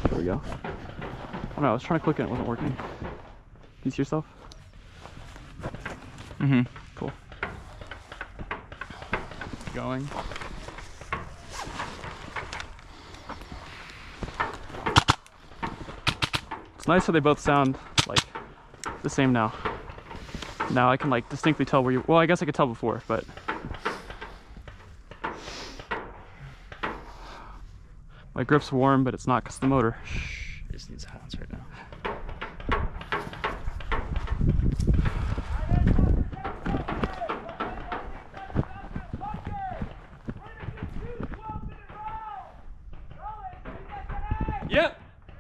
There we go. Oh no, I was trying to click and it wasn't working. Can you see yourself? Mm-hmm. Cool. Going. It's nice how they both sound like the same now. Now I can like distinctly tell where you, well, I guess I could tell before, but my grip's warm, but it's not because of the motor. Shh, it just needs hands right now. Yep.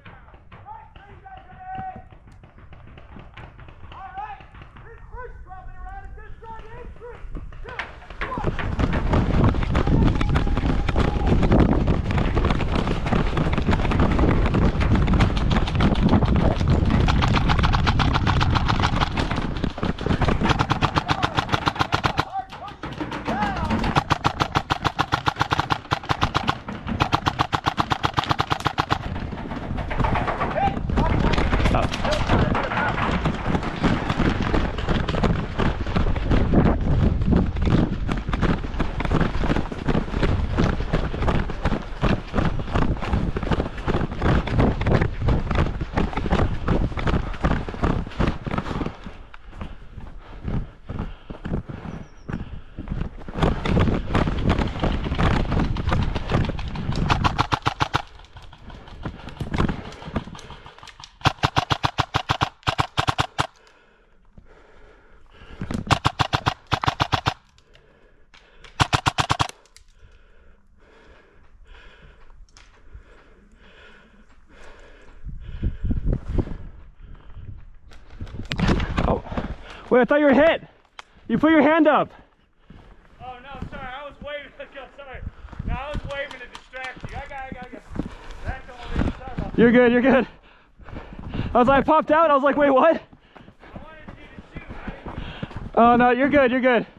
Wait, I thought you were hit. You put your hand up. Oh no, sorry, I was waving. Sorry. No, I was waving to distract you. I got. That's all it is. Sorry about that. You're good, you're good. I popped out, I was like, wait, what? I wanted you to shoot. Oh no, you're good, you're good.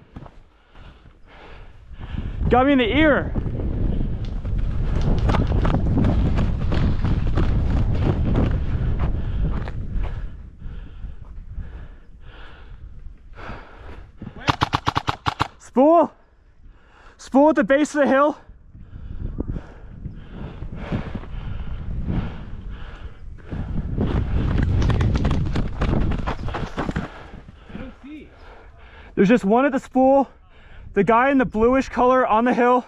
Got me in the ear. Spool! Spool at the base of the hill. I don't see. There's just one at the spool. The guy in the bluish color on the hill.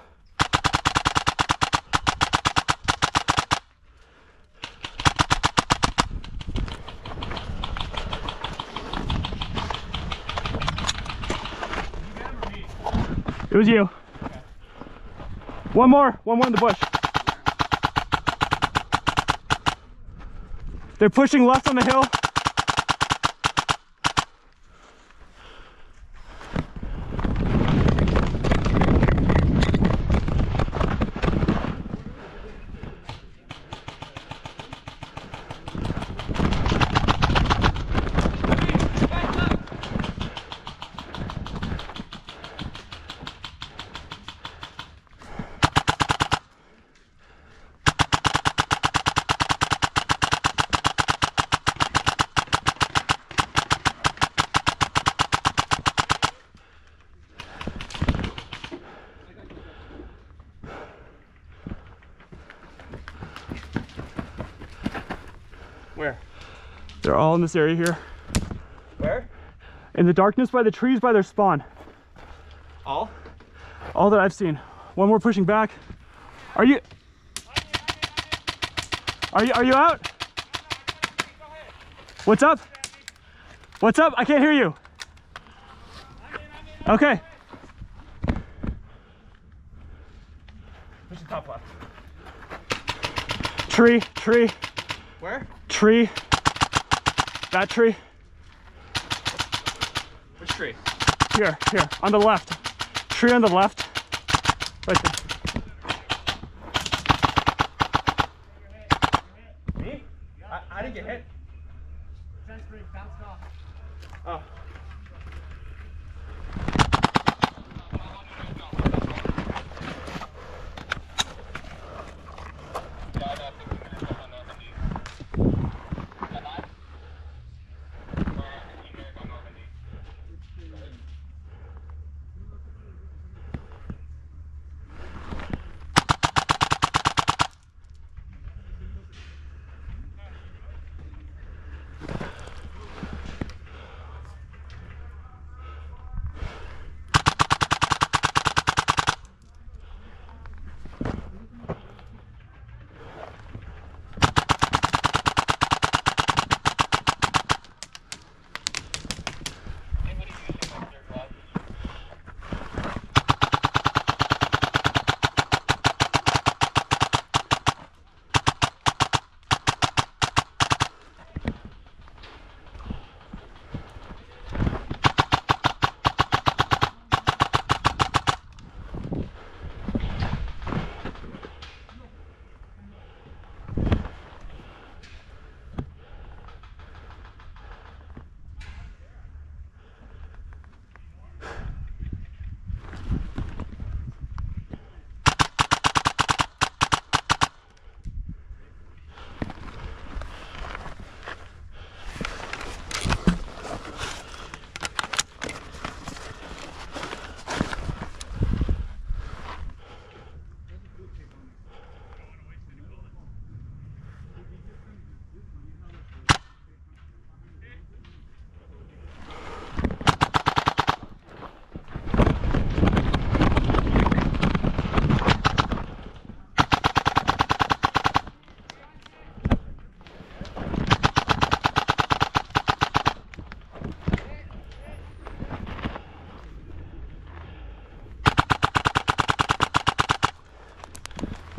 It was you. Okay. One more in the bush. They're pushing left on the hill. Where? They're all in this area here. Where? In the darkness by the trees by their spawn. All? All that I've seen. One more pushing back. Are you out? What's up? What's up? I can't hear you. Okay. Push the top left. Tree. Where? Tree. That tree. Which tree? Here. On the left. Tree on the left. Right there. Me? I didn't get hit. Bounced off. Oh.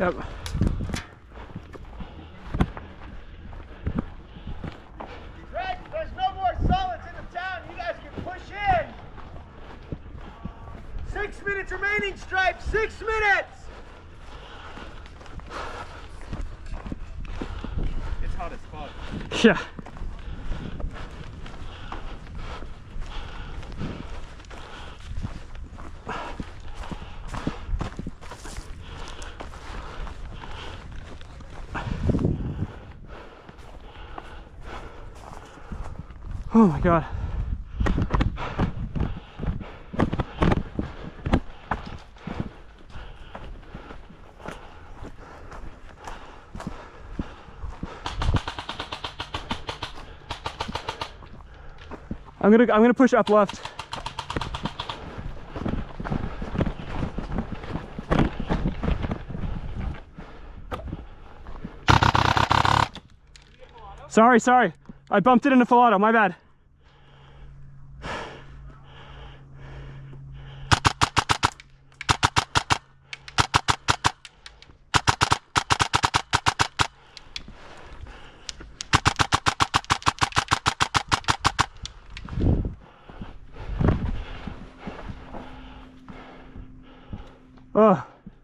Yep. Greg, there's no more solids in the town. You guys can push in. 6 minutes remaining, Stripe. 6 minutes. It's hot as fuck. Yeah. Oh my God. I'm gonna push up left. Sorry. I bumped it into Filato, my bad. Oh.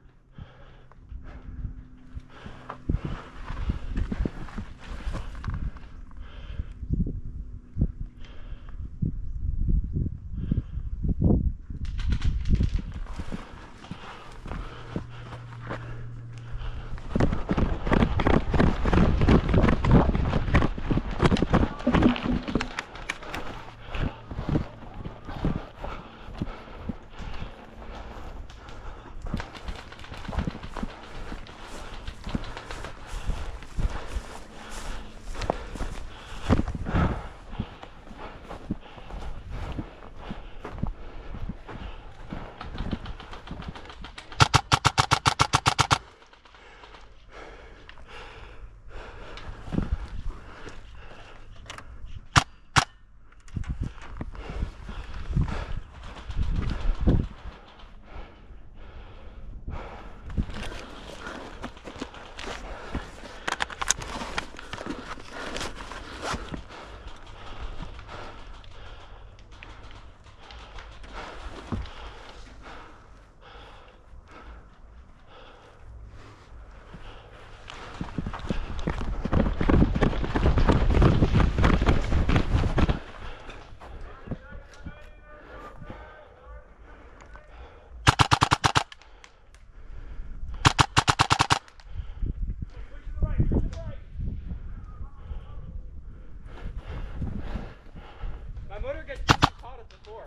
Motor gets just as hot as before.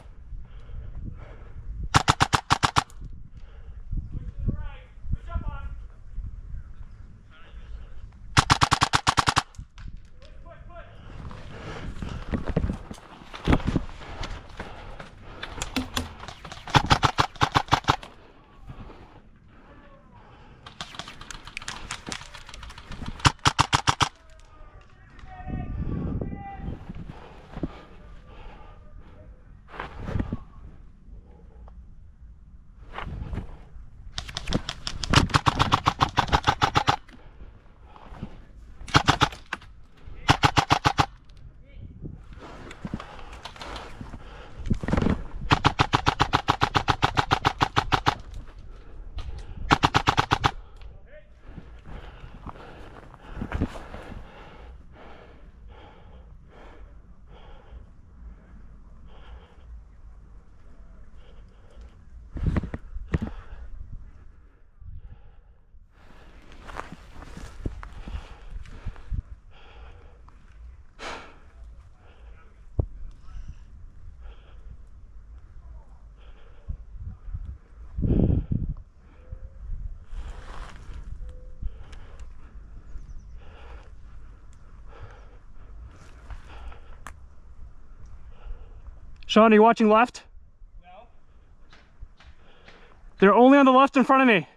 Push to the right. Push up on him. Push. Sean, are you watching left? No. They're only on the left in front of me.